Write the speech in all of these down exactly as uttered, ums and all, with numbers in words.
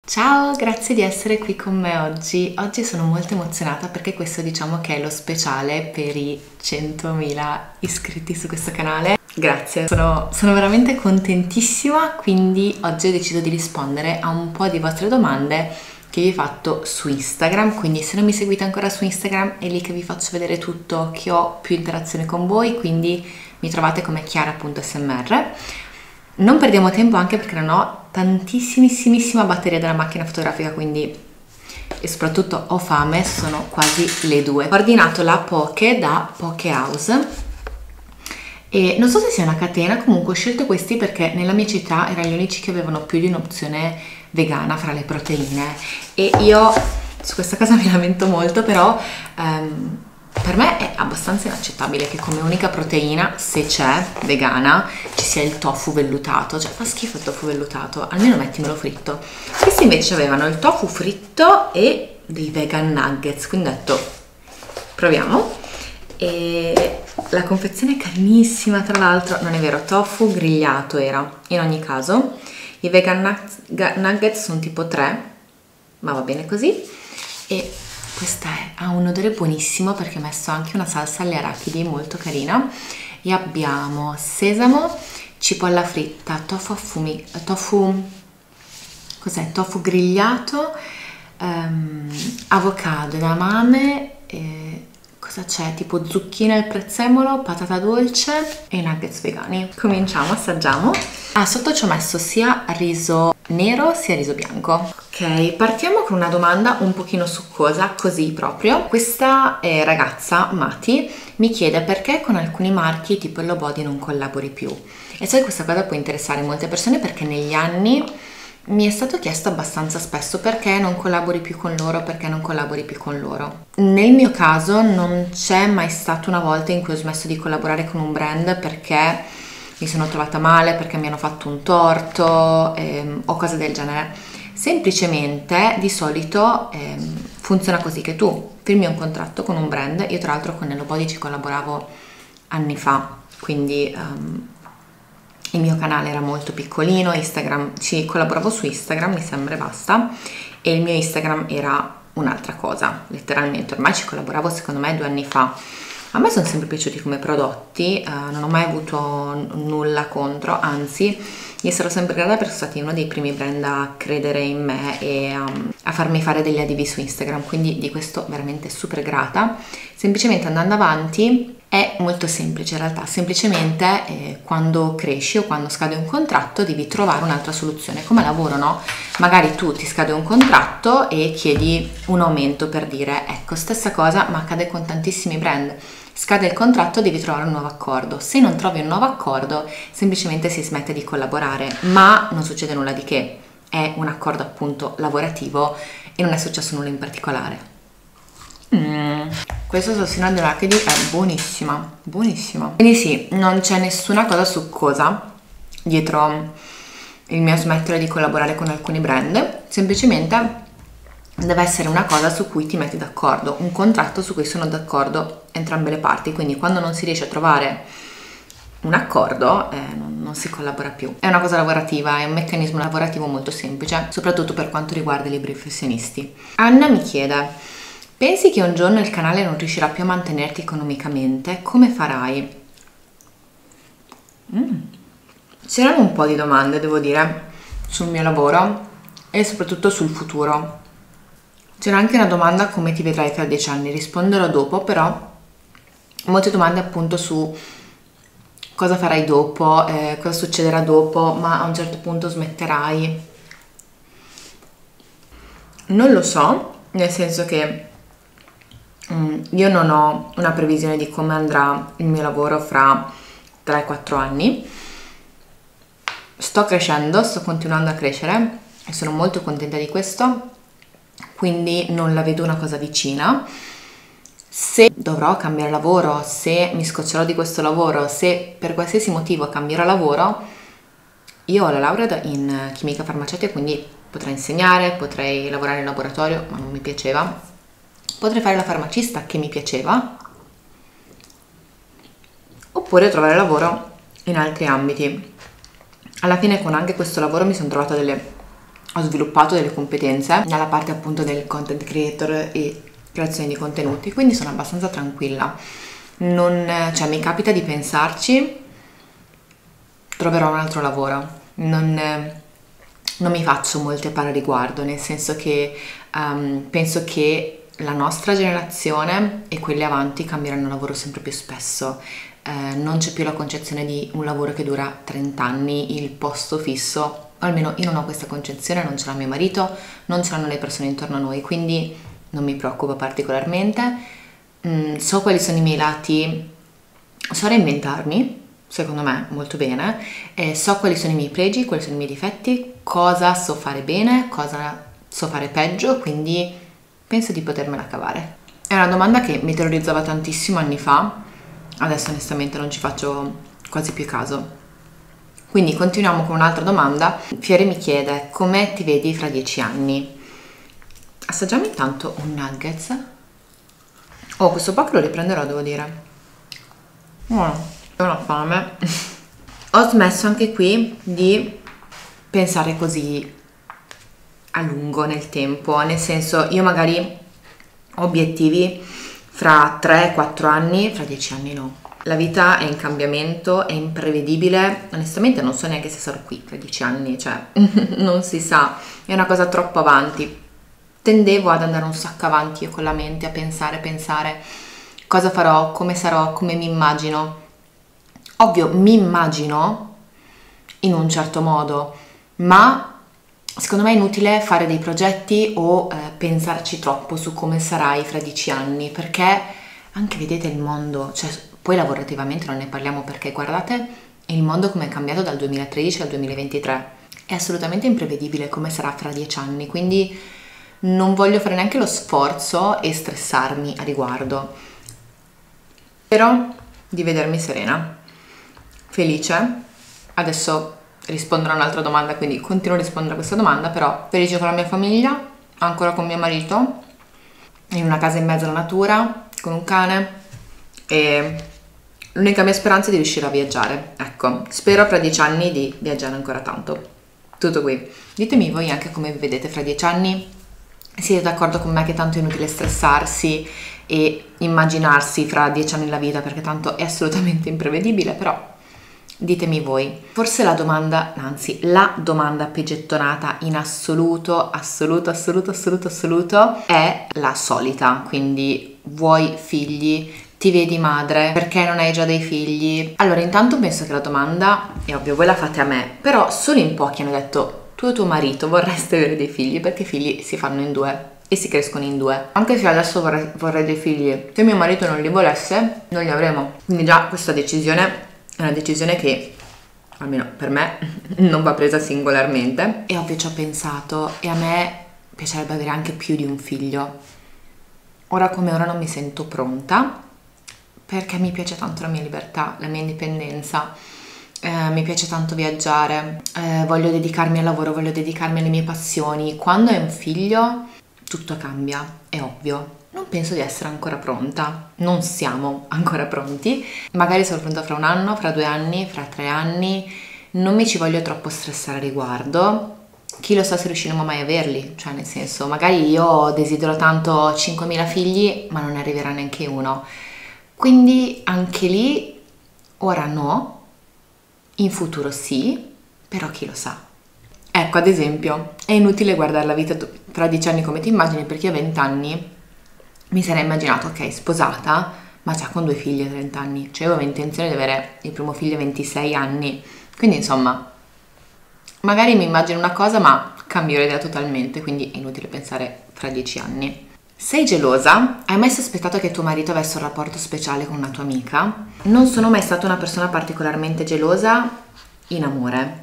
Ciao, grazie di essere qui con me oggi. Oggi sono molto emozionata perché questo diciamo che è lo speciale per i centomila iscritti su questo canale. Grazie, sono, sono veramente contentissima, quindi oggi ho deciso di rispondere a un po' di vostre domande che vi ho fatto su Instagram, quindi se non mi seguite ancora su Instagram è lì che vi faccio vedere tutto, che ho più interazione con voi, quindi mi trovate come chiara punto S M R. Non perdiamo tempo anche perché non ho tantissimissima batteria della macchina fotografica, quindi e soprattutto ho fame, sono quasi le due. Ho ordinato la Poke da Poke House e non so se sia una catena, comunque ho scelto questi perché nella mia città erano gli unici che avevano più di un'opzione vegana fra le proteine e io su questa cosa mi lamento molto, però um, per me è abbastanza inaccettabile che come unica proteina, se c'è, vegana, ci sia il tofu vellutato. Cioè fa schifo il tofu vellutato, almeno mettimelo fritto. Questi invece avevano il tofu fritto e dei vegan nuggets, quindi ho detto proviamo. E la confezione è carinissima, tra l'altro, non è vero, tofu grigliato era. In ogni caso i vegan nuggets sono tipo tre, ma va bene così. E questa è, ha un odore buonissimo perché ho messo anche una salsa alle arachidi molto carina. E abbiamo sesamo, cipolla fritta, tofu affumi, tofu, cos'è? Tofu grigliato, um, avocado, edamame, eh, cosa c'è? Tipo zucchine al prezzemolo, patata dolce e nuggets vegani. Cominciamo, assaggiamo. Ah, sotto ci ho messo sia riso nero sia riso bianco. Ok, partiamo con una domanda un pochino succosa, così proprio. Questa eh, ragazza, Mati, mi chiede perché con alcuni marchi tipo Hello Body non collabori più. E so che questa cosa può interessare molte persone perché negli anni mi è stato chiesto abbastanza spesso perché non collabori più con loro, perché non collabori più con loro. Nel mio caso non c'è mai stata una volta in cui ho smesso di collaborare con un brand perché mi sono trovata male, perché mi hanno fatto un torto ehm, o cose del genere. Semplicemente di solito ehm, funziona così che tu firmi un contratto con un brand. Io tra l'altro con Hello Body ci collaboravo anni fa, quindi um, il mio canale era molto piccolino, Instagram, ci collaboravo su Instagram mi sembra e basta, e il mio Instagram era un'altra cosa, letteralmente. Ormai ci collaboravo secondo me due anni fa. A me sono sempre piaciuti come prodotti, eh, non ho mai avuto nulla contro, anzi gli sarò sempre grata perché sono stati uno dei primi brand a credere in me e um, a farmi fare degli adesivi su Instagram, quindi di questo veramente super grata. Semplicemente andando avanti è molto semplice in realtà, semplicemente eh, quando cresci o quando scade un contratto devi trovare un'altra soluzione. Come lavoro, no? Magari tu ti scade un contratto e chiedi un aumento, per dire, ecco, stessa cosa ma accade con tantissimi brand. Scade il contratto, devi trovare un nuovo accordo. Se non trovi un nuovo accordo, semplicemente si smette di collaborare, ma non succede nulla di che. È un accordo appunto lavorativo e non è successo nulla in particolare. Mm. Questa salsina di arachidi è buonissima, buonissima. Quindi sì, non c'è nessuna cosa succosa dietro il mio smettere di collaborare con alcuni brand, semplicemente deve essere una cosa su cui ti metti d'accordo, un contratto su cui sono d'accordo entrambe le parti, quindi quando non si riesce a trovare un accordo eh, non, non si collabora più. È una cosa lavorativa, è un meccanismo lavorativo molto semplice, soprattutto per quanto riguarda i liberi professionisti. Anna mi chiede: pensi che un giorno il canale non riuscirà più a mantenerti economicamente? Come farai? Mm. C'erano un po' di domande, devo dire, sul mio lavoro e soprattutto sul futuro. C'era anche una domanda: come ti vedrai tra dieci anni? Risponderò dopo, però molte domande appunto su cosa farai dopo, eh, cosa succederà dopo, ma a un certo punto smetterai. Non lo so, nel senso che mm, io non ho una previsione di come andrà il mio lavoro fra tre quattro anni. Sto crescendo, sto continuando a crescere e sono molto contenta di questo, quindi non la vedo una cosa vicina. Se dovrò cambiare lavoro, se mi scoccerò di questo lavoro, se per qualsiasi motivo cambierò lavoro, io ho la laurea in chimica farmaceutica, quindi potrei insegnare, potrei lavorare in laboratorio, ma non mi piaceva. Potrei fare la farmacista, che mi piaceva, oppure trovare lavoro in altri ambiti. Alla fine con anche questo lavoro mi sono trovata delle ho sviluppato delle competenze nella parte appunto del content creator e creazione di contenuti, quindi sono abbastanza tranquilla. Non, cioè, mi capita di pensarci, troverò un altro lavoro, non, non mi faccio molte parole a riguardo, nel senso che um, penso che la nostra generazione e quelle avanti cambieranno lavoro sempre più spesso. Eh, non c'è più la concezione di un lavoro che dura trenta anni, il posto fisso, o almeno io non ho questa concezione, non ce l'ha mio marito, non ce l'hanno le persone intorno a noi, quindi non mi preoccupa particolarmente. Mm, so quali sono i miei lati, so reinventarmi, secondo me molto bene, e so quali sono i miei pregi, quali sono i miei difetti, cosa so fare bene, cosa so fare peggio, quindi penso di potermela cavare. È una domanda che mi terrorizzava tantissimo anni fa, adesso onestamente non ci faccio quasi più caso. Quindi continuiamo con un'altra domanda. Fiore mi chiede: come ti vedi fra dieci anni? Assaggiamo intanto un nuggets. Oh, questo pacco lo riprenderò, devo dire. Buono, ho una fame. Ho smesso anche qui di pensare così a lungo nel tempo, nel senso, io magari ho obiettivi fra tre quattro anni, fra dieci anni no. La vita è in cambiamento, è imprevedibile, onestamente non so neanche se sarò qui fra dieci anni, cioè non si sa, è una cosa troppo avanti. Tendevo ad andare un sacco avanti io con la mente, a pensare, pensare cosa farò, come sarò, come mi immagino. Ovvio, mi immagino in un certo modo, ma secondo me è inutile fare dei progetti o eh, pensarci troppo su come sarai fra dieci anni, perché anche vedete il mondo, cioè poi lavorativamente non ne parliamo, perché guardate il mondo come è cambiato dal duemilatredici al duemilaventitré, è assolutamente imprevedibile come sarà fra dieci anni, quindi non voglio fare neanche lo sforzo e stressarmi a riguardo. Spero di vedermi serena, felice. Adesso risponderò a un'altra domanda, quindi continuo a rispondere a questa domanda, però felice con la mia famiglia, ancora con mio marito, in una casa in mezzo alla natura, con un cane, e l'unica mia speranza è di riuscire a viaggiare. Ecco, spero fra dieci anni di viaggiare ancora tanto. Tutto qui. Ditemi voi anche come vi vedete fra dieci anni. Siete d'accordo con me che tanto è inutile stressarsi e immaginarsi fra dieci anni la vita, perché tanto è assolutamente imprevedibile, però ditemi voi. Forse la domanda, anzi la domanda più gettonata in assoluto, assoluto, assoluto, assoluto, assoluto è la solita, quindi vuoi figli? Ti vedi madre? Perché non hai già dei figli? Allora, intanto penso che la domanda, è ovvio, voi la fate a me, però solo in pochi hanno detto: tu e tuo marito vorreste avere dei figli? Perché i figli si fanno in due e si crescono in due. Anche se adesso vorrei, vorrei dei figli, se mio marito non li volesse, non li avremo. Quindi già questa decisione è una decisione che, almeno per me, non va presa singolarmente. E ovvio ci ho pensato, e a me piacerebbe avere anche più di un figlio. Ora come ora non mi sento pronta, perché mi piace tanto la mia libertà, la mia indipendenza, eh, mi piace tanto viaggiare, eh, voglio dedicarmi al lavoro, voglio dedicarmi alle mie passioni. Quando hai un figlio tutto cambia, è ovvio. Non penso di essere ancora pronta, non siamo ancora pronti, magari sarò pronta fra un anno, fra due anni, fra tre anni, non mi ci voglio troppo stressare a riguardo. Chi lo sa se riusciremo mai a averli, cioè nel senso, magari io desidero tanto cinquemila figli ma non ne arriverà neanche uno, quindi anche lì ora no, in futuro sì, però chi lo sa. Ecco, ad esempio, è inutile guardare la vita tra dieci anni come ti immagini, perché io a venti anni mi sarei immaginato, ok, sposata, ma già con due figli a trenta anni, cioè avevo intenzione di avere il primo figlio a ventisei anni, quindi insomma, magari mi immagino una cosa ma cambio idea totalmente, quindi è inutile pensare fra dieci anni. Sei gelosa? Hai mai sospettato che tuo marito avesse un rapporto speciale con una tua amica? Non sono mai stata una persona particolarmente gelosa in amore.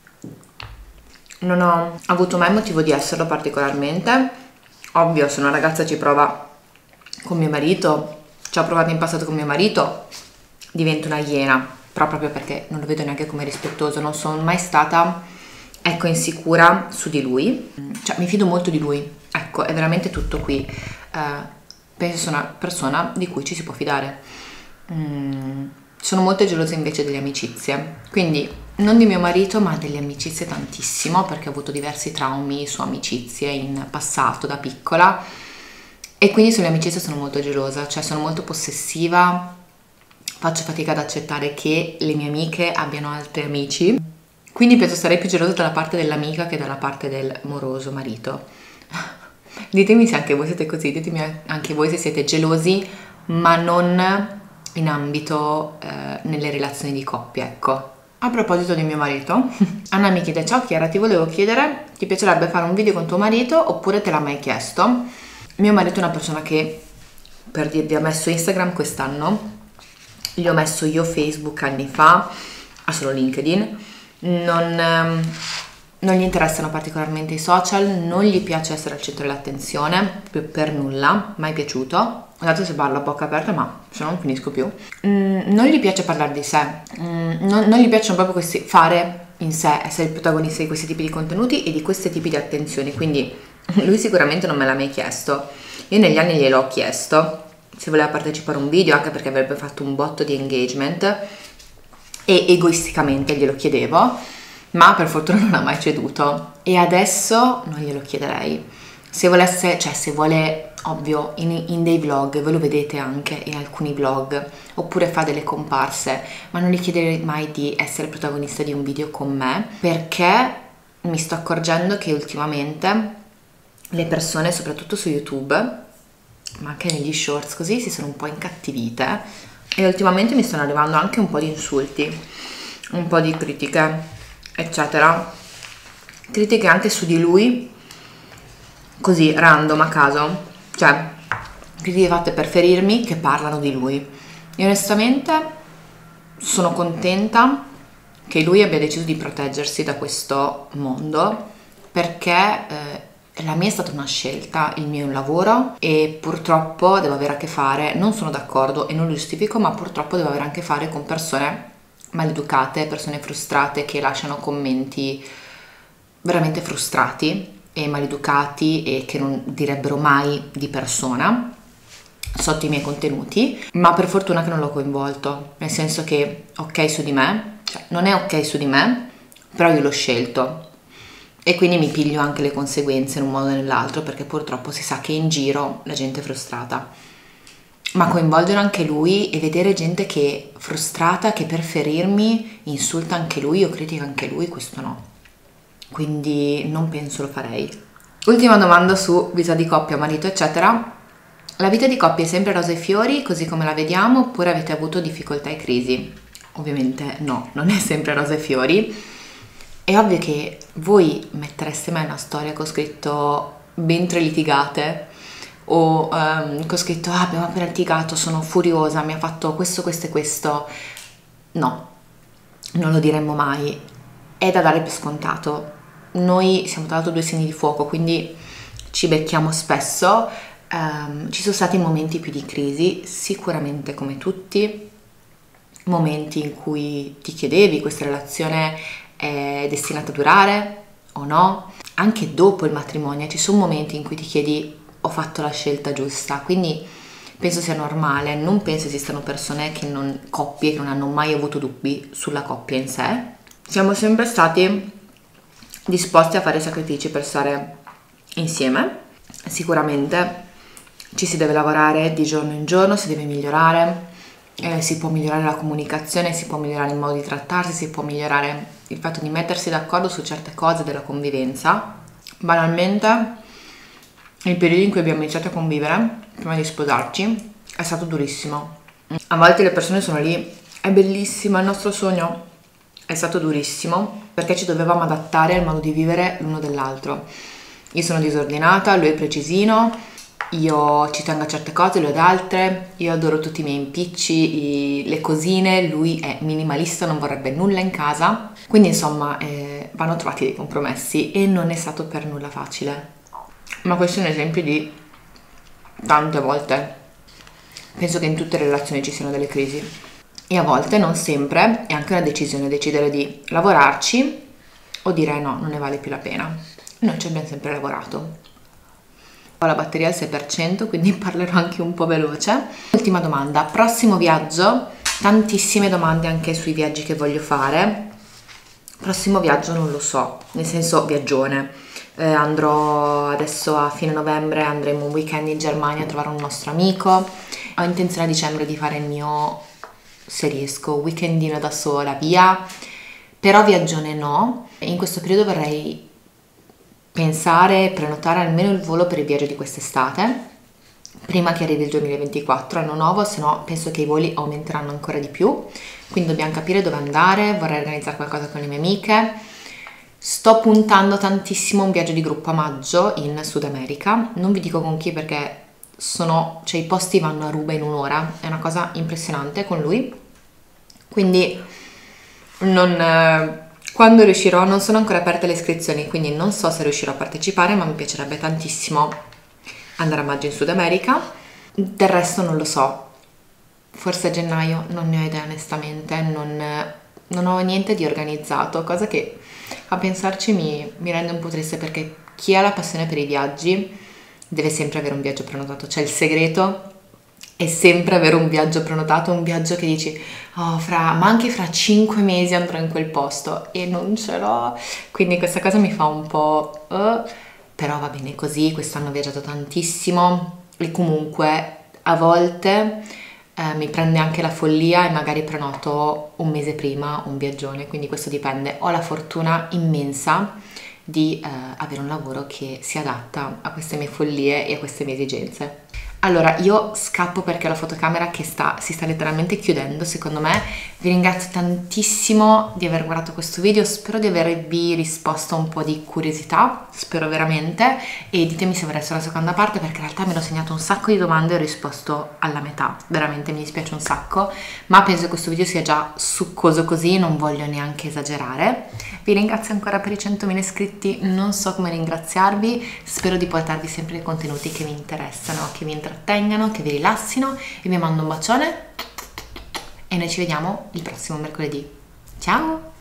Non ho avuto mai motivo di esserlo particolarmente. Ovvio, se una ragazza ci prova con mio marito, ci ho provato in passato con mio marito, divento una iena, però proprio perché non lo vedo neanche come rispettoso, non sono mai stata, ecco, insicura su di lui, cioè mi fido molto di lui, ecco, è veramente tutto qui. Uh, penso sia una persona di cui ci si può fidare. Mm, sono molto gelosa invece delle amicizie, quindi non di mio marito, ma delle amicizie tantissimo, perché ho avuto diversi traumi su amicizie in passato da piccola, e quindi sulle amicizie sono molto gelosa, cioè sono molto possessiva, faccio fatica ad accettare che le mie amiche abbiano altri amici, quindi penso sarei più gelosa dalla parte dell'amica che dalla parte del moroso marito. Ditemi se anche voi siete così, ditemi anche voi se siete gelosi, ma non in ambito eh, nelle relazioni di coppia, ecco. A proposito di mio marito, Anna mi chiede: ciao Chiara, ti volevo chiedere, ti piacerebbe fare un video con tuo marito oppure te l'ha mai chiesto? Mio marito è una persona che, per dirvi, ha messo Instagram quest'anno, gli ho messo io Facebook anni fa, ha solo LinkedIn, non, ehm, non gli interessano particolarmente i social, non gli piace essere al centro dell'attenzione, proprio per nulla, mai piaciuto. Guardate se parlo a bocca aperta, ma se no non finisco più. Mm, non gli piace parlare di sé, mm, non, non gli piacciono proprio questi, fare in sé, essere il protagonista di questi tipi di contenuti e di questi tipi di attenzioni, quindi lui sicuramente non me l'ha mai chiesto. Io negli anni gliel'ho chiesto se voleva partecipare a un video, anche perché avrebbe fatto un botto di engagement, e egoisticamente glielo chiedevo, ma per fortuna non ha mai ceduto, e adesso non glielo chiederei. Se volesse, cioè se vuole, ovvio, in, in dei vlog, voi lo vedete anche in alcuni vlog, oppure fa delle comparse, ma non gli chiederei mai di essere protagonista di un video con me, perché mi sto accorgendo che ultimamente le persone, soprattutto su YouTube, ma anche negli shorts così, si sono un po' incattivite, e ultimamente mi stanno arrivando anche un po' di insulti, un po' di critiche, eccetera, critiche anche su di lui, così random, a caso, cioè critiche fatte per ferirmi, che parlano di lui. E onestamente sono contenta che lui abbia deciso di proteggersi da questo mondo, perché eh, la mia è stata una scelta, il mio è un lavoro, e purtroppo devo avere a che fare, non sono d'accordo e non lo giustifico, ma purtroppo devo avere a che fare con persone maleducate, persone frustrate che lasciano commenti veramente frustrati e maleducati e che non direbbero mai di persona sotto i miei contenuti, ma per fortuna che non l'ho coinvolto, nel senso che ok su di me, cioè non è ok su di me, però io l'ho scelto e quindi mi piglio anche le conseguenze in un modo o nell'altro, perché purtroppo si sa che in giro la gente è frustrata. Ma coinvolgere anche lui e vedere gente che è frustrata, che per ferirmi insulta anche lui o critica anche lui, questo no. Quindi non penso lo farei. Ultima domanda su vita di coppia, marito eccetera. La vita di coppia è sempre rose e fiori così come la vediamo, oppure avete avuto difficoltà e crisi? Ovviamente no, non è sempre rose e fiori. È ovvio che voi mettereste mai una storia con scritto ben tre litigate, o um, con scritto ah, abbiamo appena litigato, sono furiosa, mi ha fatto questo, questo e questo. No, non lo diremmo mai, è da dare per scontato. Noi siamo tra l'altro due segni di fuoco, quindi ci becchiamo spesso, um, ci sono stati momenti più di crisi, sicuramente come tutti, momenti in cui ti chiedevi questa relazione è destinata a durare o no. Anche dopo il matrimonio ci sono momenti in cui ti chiedi ho fatto la scelta giusta, quindi penso sia normale, non penso esistano persone che non, coppie che non hanno mai avuto dubbi sulla coppia in sé. Siamo sempre stati disposti a fare sacrifici per stare insieme, sicuramente ci si deve lavorare di giorno in giorno, si deve migliorare, eh, si può migliorare la comunicazione, si può migliorare il modo di trattarsi, si può migliorare il fatto di mettersi d'accordo su certe cose della convivenza. Banalmente il periodo in cui abbiamo iniziato a convivere prima di sposarci è stato durissimo. A volte le persone sono lì, è bellissimo, è il nostro sogno. È stato durissimo perché ci dovevamo adattare al modo di vivere l'uno dell'altro. Io sono disordinata, lui è precisino, io ci tengo a certe cose, lui ad altre, io adoro tutti i miei impicci, i, le cosine, lui è minimalista, non vorrebbe nulla in casa, quindi insomma eh, vanno trovati dei compromessi e non è stato per nulla facile. Ma questo è un esempio di tante volte. Penso che in tutte le relazioni ci siano delle crisi e a volte, non sempre, è anche una decisione decidere di lavorarci o dire no, non ne vale più la pena. Noi ci abbiamo sempre lavorato. Ho la batteria al sei per cento, quindi parlerò anche un po' veloce. Ultima domanda, prossimo viaggio, tantissime domande anche sui viaggi che voglio fare. Prossimo viaggio non lo so, nel senso viaggione. Eh, andrò adesso a fine novembre, andremo un weekend in Germania a trovare un nostro amico. Ho intenzione a dicembre di fare il mio, se riesco, weekendino da sola, via. Però viaggione no. In questo periodo vorrei pensare e prenotare almeno il volo per il viaggio di quest'estate, prima che arrivi il duemilaventiquattro, anno nuovo, se no penso che i voli aumenteranno ancora di più, quindi dobbiamo capire dove andare, vorrei organizzare qualcosa con le mie amiche. Sto puntando tantissimo a un viaggio di gruppo a maggio in Sud America, non vi dico con chi perché sono, cioè i posti vanno a ruba in un'ora, è una cosa impressionante con lui, quindi non, eh, quando riuscirò, non sono ancora aperte le iscrizioni, quindi non so se riuscirò a partecipare, ma mi piacerebbe tantissimo andare a maggio in Sud America. Del resto non lo so, forse a gennaio, non ne ho idea onestamente, non, non ho niente di organizzato, cosa che a pensarci mi, mi rende un po' triste, perché chi ha la passione per i viaggi deve sempre avere un viaggio prenotato, cioè il segreto è sempre avere un viaggio prenotato, un viaggio che dici oh, fra, ma anche fra cinque mesi andrò in quel posto, e non ce l'ho, quindi questa cosa mi fa un po' uh, però va bene così. Quest'anno ho viaggiato tantissimo e comunque a volte eh, mi prende anche la follia e magari prenoto un mese prima un viaggione, quindi questo dipende. Ho la fortuna immensa di eh, avere un lavoro che si adatta a queste mie follie e a queste mie esigenze. Allora, io scappo perché la fotocamera che sta, si sta letteralmente chiudendo, secondo me. Vi ringrazio tantissimo di aver guardato questo video, spero di avervi risposto a un po' di curiosità, spero veramente, e ditemi se vorreste la seconda parte, perché in realtà mi ero segnato un sacco di domande e ho risposto alla metà, veramente mi dispiace un sacco, ma penso che questo video sia già succoso così, non voglio neanche esagerare. Vi ringrazio ancora per i centomila iscritti, non so come ringraziarvi, spero di portarvi sempre dei contenuti che vi interessano, che vi intrattengano, che vi rilassino, e vi mando un bacione e noi ci vediamo il prossimo mercoledì. Ciao!